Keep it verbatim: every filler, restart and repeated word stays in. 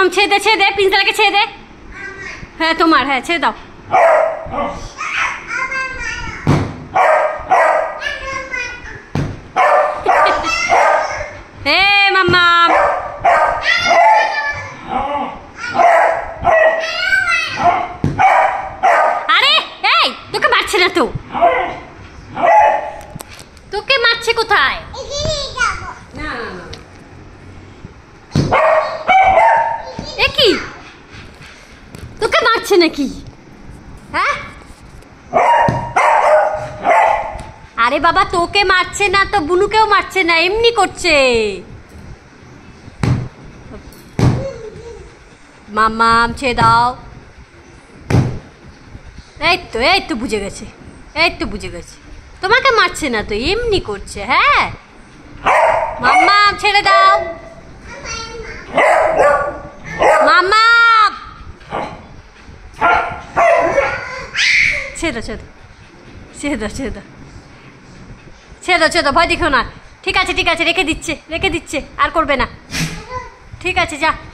ছেড়ে দে ছেড়ে দে পিঞ্জরাকে ছেড়ে দে। হ্যাঁ তোমার, হ্যাঁ ছেড়ে দাও। হে মাম্মাম, আরে এই তোকে মারছে না তো, তোকে মারছে কোথায়? না এ কি তোকে মারছে নাকি? হ্যাঁ আরে বাবা তোকে মারছে না তো, বুনুকেও মারছে না, এমনি করছে। মাম্মাম ছেড়ে দাও। এই তো এই তো বুঝে গেছে, এই তো বুঝে গেছে, তোমাকে মারছে না তো, এমনি করছে। হ্যাঁ মাম্মাম ছেড়ে দাও। মাম্মাম ছেড়ে দাও, ছেড়ে দাও, ছেড়ে দাও, ছেড়ে দাও, ছেড়ে দাও, ছেড়ে দাও, ভয় দেখো না। ঠিক আছে ঠিক আছে, রেখে দিচ্ছে রেখে দিচ্ছে, আর করবে না। ঠিক আছে যা।